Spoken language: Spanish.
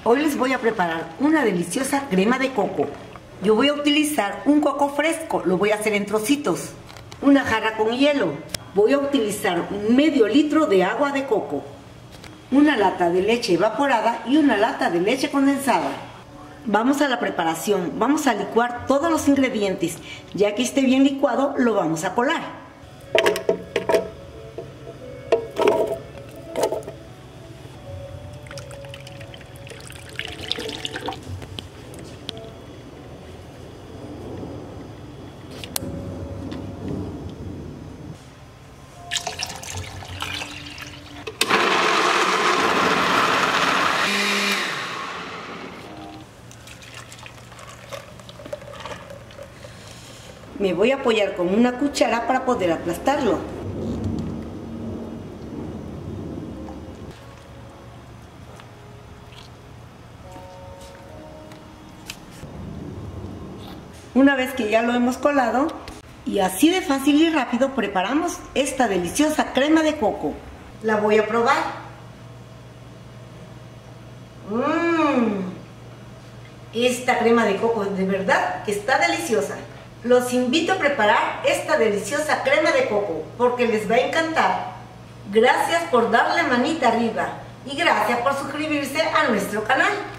Hoy les voy a preparar una deliciosa crema de coco. Yo voy a utilizar un coco fresco, lo voy a hacer en trocitos. Una jarra con hielo. Voy a utilizar medio litro de agua de coco. Una lata de leche evaporada y una lata de leche condensada. Vamos a la preparación. Vamos a licuar todos los ingredientes. Ya que esté bien licuado, lo vamos a colar. Me voy a apoyar con una cuchara para poder aplastarlo. Una vez que ya lo hemos colado, y así de fácil y rápido preparamos esta deliciosa crema de coco. La voy a probar. Esta crema de coco de verdad que está deliciosa. Los invito a preparar esta deliciosa crema de coco porque les va a encantar. Gracias por darle manita arriba y gracias por suscribirse a nuestro canal.